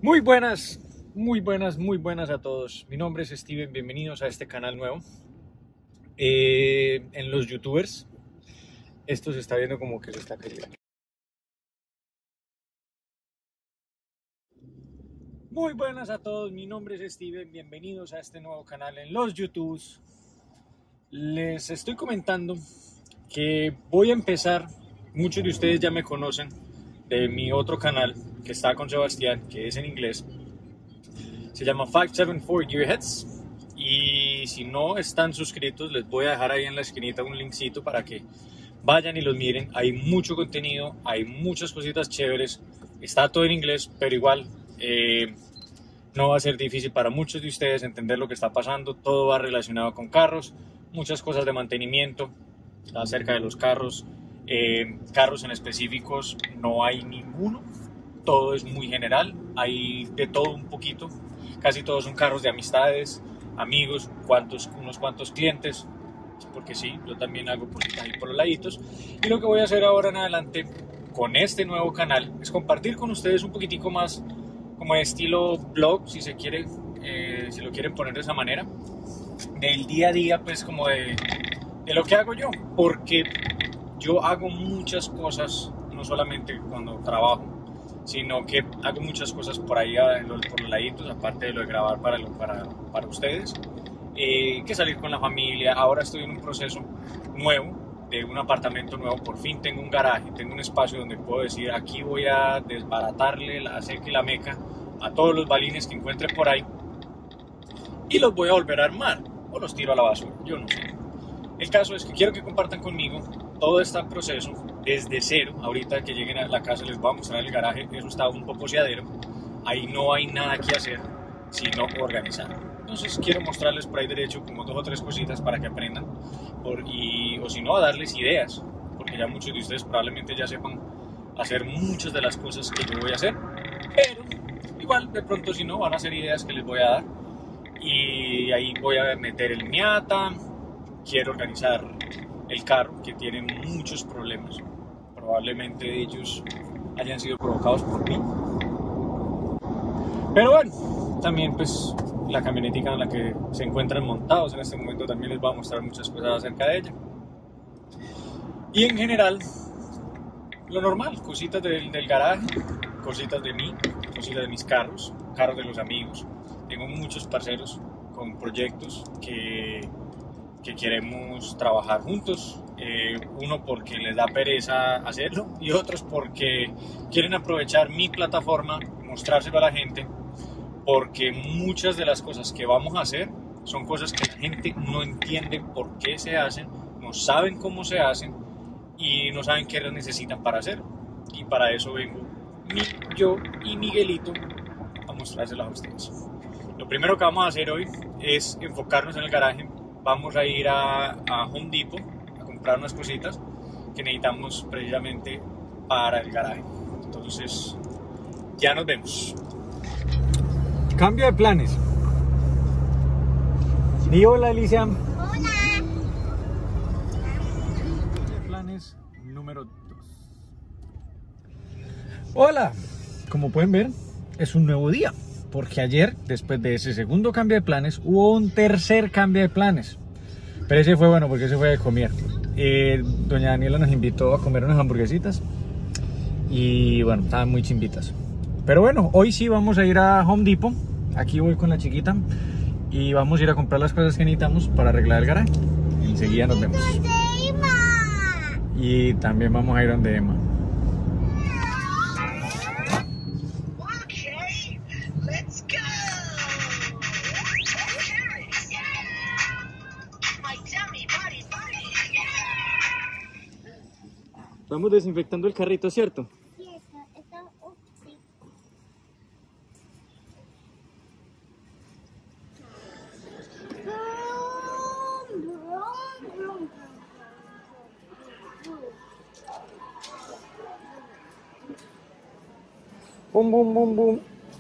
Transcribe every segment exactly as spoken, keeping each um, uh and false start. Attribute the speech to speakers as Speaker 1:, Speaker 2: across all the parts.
Speaker 1: Muy buenas, muy buenas, muy buenas a todos. Mi nombre es Steven, bienvenidos a este canal nuevo. Eh, en los youtubers, esto se está viendo como que se está cayendo. Muy buenas a todos, mi nombre es Steven, bienvenidos a este nuevo canal en los youtubers. Les estoy comentando que voy a empezar, muchos de ustedes ya me conocen de mi otro canal que está con Sebastián, que es en inglés. Se llama five seven four Gearheads. Y si no están suscritos, les voy a dejar ahí en la esquinita un linkcito para que vayan y los miren. Hay mucho contenido, hay muchas cositas chéveres. Está todo en inglés, pero igual eh, no va a ser difícil para muchos de ustedes entender lo que está pasando. Todo va relacionado con carros, muchas cosas de mantenimiento acerca de los carros. Eh, carros en específicos no hay ninguno. Todo es muy general, hay de todo un poquito. Casi todos son carros de amistades, amigos, cuantos, unos cuantos clientes, porque sí, yo también hago cositas ahí por los laditos. Y lo que voy a hacer ahora en adelante con este nuevo canal es compartir con ustedes un poquitico más como de estilo blog, si se quiere, eh, si lo quieren poner de esa manera, del día a día, pues como de, de lo que hago yo, porque yo hago muchas cosas, no solamente cuando trabajo, sino que hago muchas cosas por ahí por los laditos, aparte de lo de grabar para, para, para ustedes, eh, que salir con la familia. Ahora estoy en un proceso nuevo, de un apartamento nuevo, por fin tengo un garaje, tengo un espacio donde puedo decir, aquí voy a desbaratarle la seca y la meca a todos los balines que encuentre por ahí, y los voy a volver a armar, o los tiro a la basura, yo no sé. El caso es que quiero que compartan conmigo todo este proceso desde cero. Ahorita que lleguen a la casa les voy a mostrar el garaje, eso está un poco poseadero, ahí no hay nada que hacer sino organizar. Entonces quiero mostrarles por ahí derecho como dos o tres cositas para que aprendan, por, y, o si no, a darles ideas, porque ya muchos de ustedes probablemente ya sepan hacer muchas de las cosas que yo voy a hacer, pero igual de pronto si no van a ser ideas que les voy a dar, y ahí voy a meter el Miata. Quiero organizar el carro, que tiene muchos problemas. Probablemente ellos hayan sido provocados por mí. Pero bueno, también pues la camionetica en la que se encuentran montados en este momento también les voy a mostrar muchas cosas acerca de ella. Y en general, lo normal, cositas del, del garaje, cositas de mí, cositas de mis carros, carros de los amigos. Tengo muchos parceros con proyectos que... que queremos trabajar juntos, eh, uno porque les da pereza hacerlo y otros porque quieren aprovechar mi plataforma, mostrárselo a la gente, porque muchas de las cosas que vamos a hacer son cosas que la gente no entiende por qué se hacen, no saben cómo se hacen y no saben qué necesitan para hacer, y para eso vengo mi, yo y Miguelito a mostrárselas a ustedes. Lo primero que vamos a hacer hoy es enfocarnos en el garaje. Vamos a ir a, a Home Depot a comprar unas cositas que necesitamos precisamente para el garaje. Entonces, ya nos vemos. Cambio de planes. Di hola, Alicia.
Speaker 2: Hola.
Speaker 1: Cambio de planes número dos. Hola. Como pueden ver, es un nuevo día. Porque ayer, después de ese segundo cambio de planes, hubo un tercer cambio de planes. Pero ese fue bueno porque ese fue de comer. Eh, doña Daniela nos invitó a comer unas hamburguesitas. Y bueno, estaban muy chimbitas. Pero bueno, hoy sí vamos a ir a Home Depot. Aquí voy con la chiquita. Y vamos a ir a comprar las cosas que necesitamos para arreglar el garaje. Enseguida nos vemos. Y también vamos a ir donde Emma. Estamos desinfectando el carrito, ¿cierto?
Speaker 2: Sí, está, está, oh, sí.
Speaker 1: Bum, bum, bum, bum.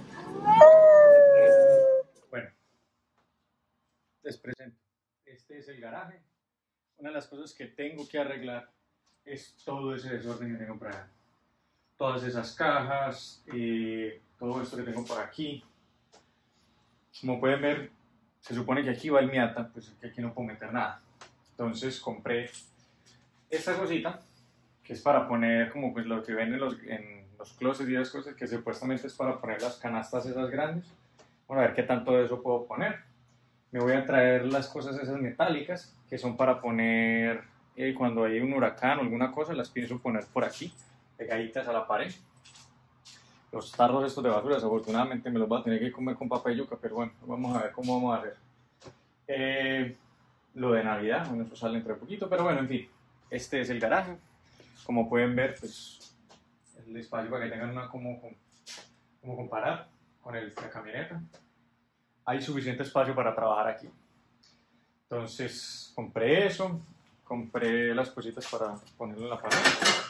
Speaker 1: Bueno, les presento. Este es el garaje. Una de las cosas que tengo que arreglar es todo ese desorden que tengo para todas esas cajas, eh, todo esto que tengo por aquí. Como pueden ver, se supone que aquí va el Miata, pues que aquí no puedo meter nada. Entonces compré esta cosita, que es para poner como pues lo que ven en los, en los closets y esas cosas, que supuestamente es para poner las canastas esas grandes. Bueno, a ver qué tanto de eso puedo poner. Me voy a traer las cosas esas metálicas, que son para poner, eh, cuando hay un huracán o alguna cosa, las pienso poner por aquí, pegaditas a la pared. Los tarros estos de basura, desafortunadamente me los voy a tener que comer con papel yuca, pero bueno, vamos a ver cómo vamos a hacer. Eh, lo de Navidad, bueno, eso sale entre poquito, pero bueno, en fin, este es el garaje. Como pueden ver, pues, el espacio para que tengan una como, como comparar con el, la camioneta. Hay suficiente espacio para trabajar aquí. Entonces, compré eso, compré las cositas para ponerlo en la pared.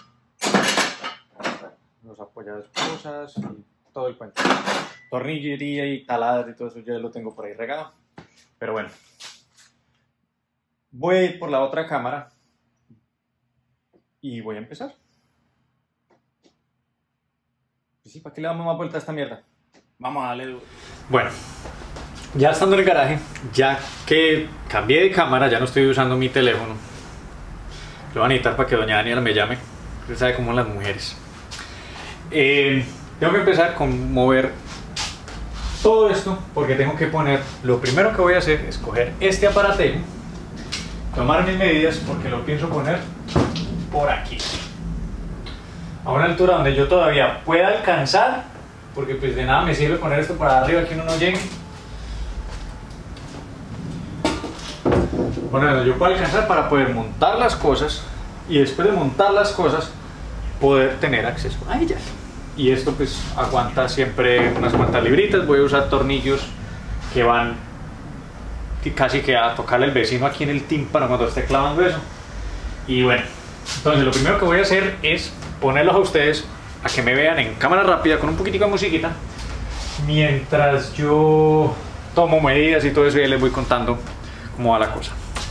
Speaker 1: Los apoyados cosas y todo el cuento. Tornillería y taladas y todo eso ya lo tengo por ahí regado. Pero bueno, voy a ir por la otra cámara y voy a empezar. Y sí, ¿para qué le damos más vuelta a esta mierda? Vamos a darle duro. Bueno, ya estando en el garaje, ya que cambié de cámara, ya no estoy usando mi teléfono. Lo voy a necesitar para que doña Daniela me llame. Usted sabe cómo son las mujeres. Eh, tengo que empezar con mover todo esto porque tengo que poner, lo primero que voy a hacer es coger este aparatejo, tomar mis medidas porque lo pienso poner por aquí, a una altura donde yo todavía pueda alcanzar, porque pues de nada me sirve poner esto para arriba que uno no llegue. Bueno, yo puedo alcanzar para poder montar las cosas y después de montar las cosas poder tener acceso a ellas. Y esto pues aguanta siempre unas cuantas libritas. Voy a usar tornillos que van casi que a tocarle al vecino aquí en el tímpano cuando esté clavando eso. Y bueno, entonces lo primero que voy a hacer es ponerlos a ustedes a que me vean en cámara rápida con un poquitico de musiquita mientras yo tomo medidas y todo eso y les voy contando cómo va la cosa.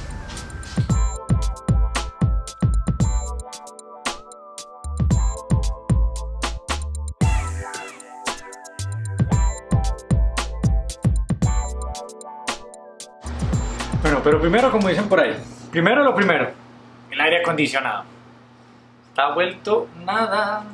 Speaker 1: Bueno, pero primero, como dicen por ahí, primero lo primero, el aire acondicionado. Está vuelto nada.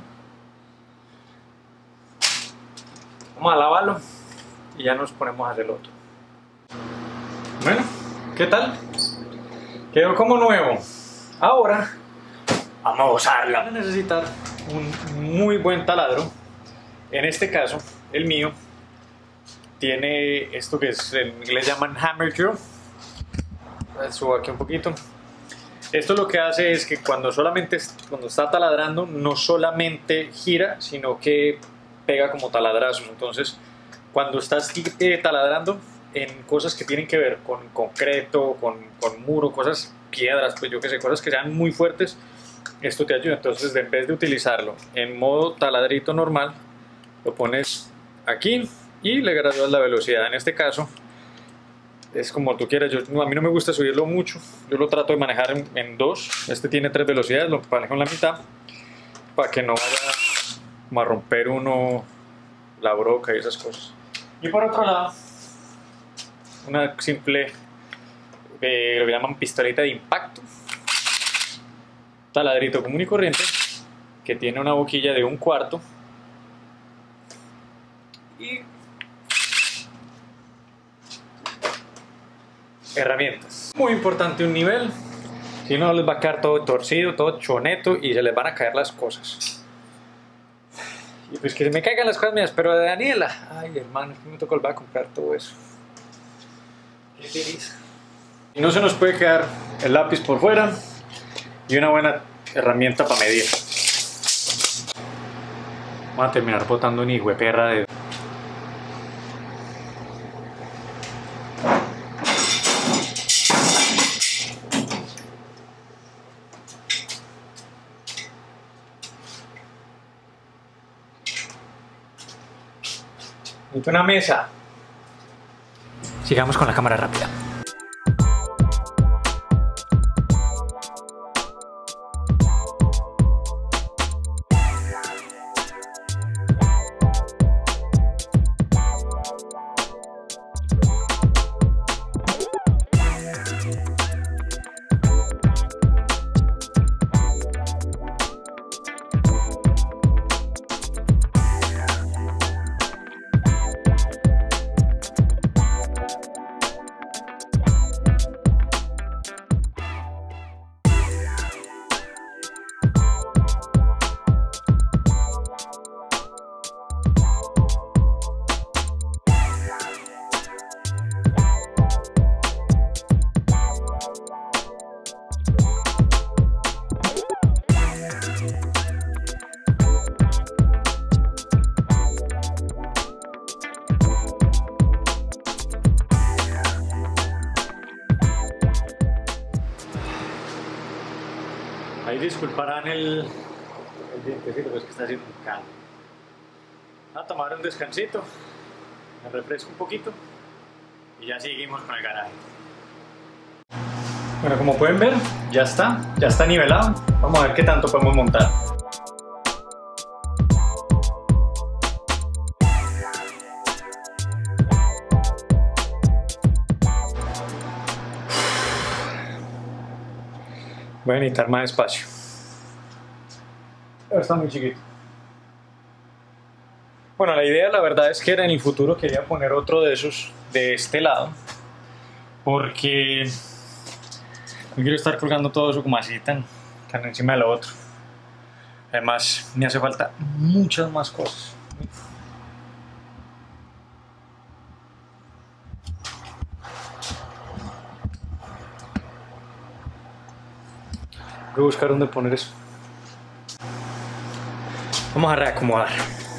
Speaker 1: Vamos a lavarlo y ya nos ponemos a hacer el otro. Bueno, ¿qué tal? Quedó como nuevo. Ahora vamos a usarlo. Van a necesitar un muy buen taladro. En este caso, el mío tiene esto que es, en inglés llaman hammer drill. Subo aquí un poquito. Esto lo que hace es que cuando solamente cuando está taladrando no solamente gira, sino que pega como taladrazos. Entonces cuando estás eh, taladrando en cosas que tienen que ver con concreto, con, con muro, cosas, piedras, pues yo que sé, cosas que sean muy fuertes, esto te ayuda. Entonces en vez de utilizarlo en modo taladrito normal, lo pones aquí y le gradúas la velocidad. En este caso es como tú quieras. Yo, no, a mí no me gusta subirlo mucho, yo lo trato de manejar en, en dos. Este tiene tres velocidades, lo manejo en la mitad para que no vaya como a romper uno la broca y esas cosas. Y por otro lado, una simple, eh, lo que llaman pistoleta de impacto, taladrito común y corriente que tiene una boquilla de un cuarto y herramientas. Muy importante un nivel, si no les va a quedar todo torcido, todo choneto y se les van a caer las cosas. Y pues que se me caigan las cosas mías, pero de Daniela, ay hermano, me tocó volver a comprar todo eso. Qué feliz. Y no se nos puede quedar el lápiz por fuera y una buena herramienta para medir. Vamos a terminar botando un hijo de perra de... una mesa. Sigamos con la cámara rápida. disculparán el, el dientecito, pues que está haciendo un calor. A tomar un descansito, me refresco un poquito y ya seguimos con el garaje. Bueno, como pueden ver, ya está, ya está nivelado. Vamos a ver qué tanto podemos montar. Voy a necesitar más espacio. Está muy chiquito. Bueno, la idea, la verdad es que en el futuro quería poner otro de esos de este lado, porque no quiero estar colgando todo eso como así tan, tan encima de lo otro. Además, me hace falta muchas más cosas. Voy a buscar dónde poner eso. Vamos a reacomodar.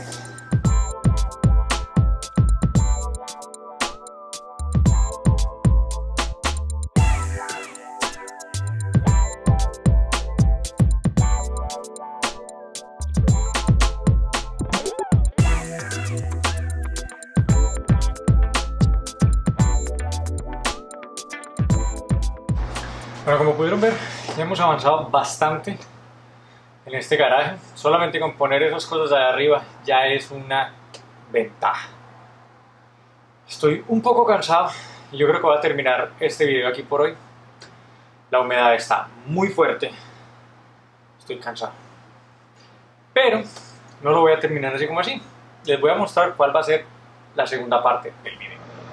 Speaker 1: Bueno, como pudieron ver, ya hemos avanzado bastante en este garaje. Solamente con poner esas cosas de arriba ya es una ventaja. Estoy un poco cansado y yo creo que voy a terminar este video aquí por hoy. La humedad está muy fuerte. Estoy cansado. Pero no lo voy a terminar así como así. Les voy a mostrar cuál va a ser la segunda parte del video.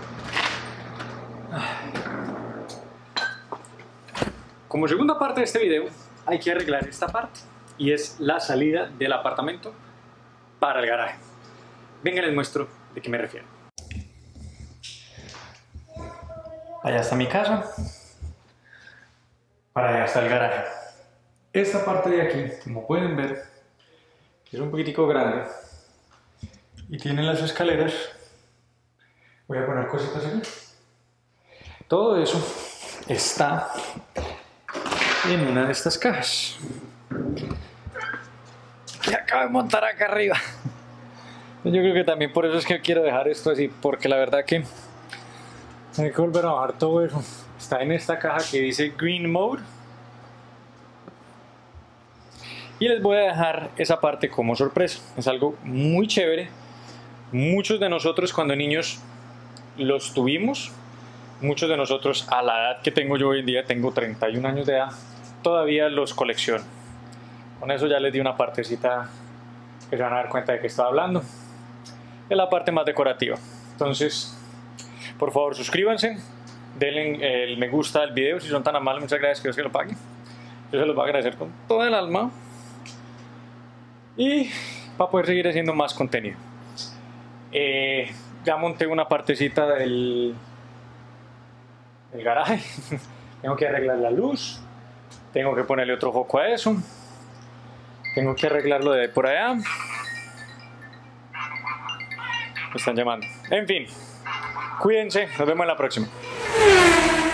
Speaker 1: Como segunda parte de este video hay que arreglar esta parte y es la salida del apartamento para el garaje. Venga, les muestro de qué me refiero. Allá está mi casa, para allá está el garaje. Esta parte de aquí, como pueden ver, es un poquitico grande y tiene las escaleras. Voy a poner cositas aquí. Todo eso está en una de estas cajas. Y acabo de montar acá arriba. Yo creo que también por eso es que quiero dejar esto así, porque la verdad que hay que volver a bajar todo eso. Está en esta caja que dice Green Mode. Y les voy a dejar esa parte como sorpresa. Es algo muy chévere. Muchos de nosotros cuando niños los tuvimos. Muchos de nosotros a la edad que tengo yo hoy en día, tengo treinta y un años de edad, todavía los colecciono. Con eso ya les di una partecita que se van a dar cuenta de que estaba hablando. Es la parte más decorativa. Entonces, por favor suscríbanse, denle el me gusta al video si son tan amables, muchas gracias, que Dios que lo pague. Yo se los voy a agradecer con todo el alma. Y para poder seguir haciendo más contenido. Eh, ya monté una partecita del, del garaje. Tengo que arreglar la luz. Tengo que ponerle otro foco a eso. Tengo que arreglarlo de por allá. Me están llamando. En fin, cuídense. Nos vemos en la próxima.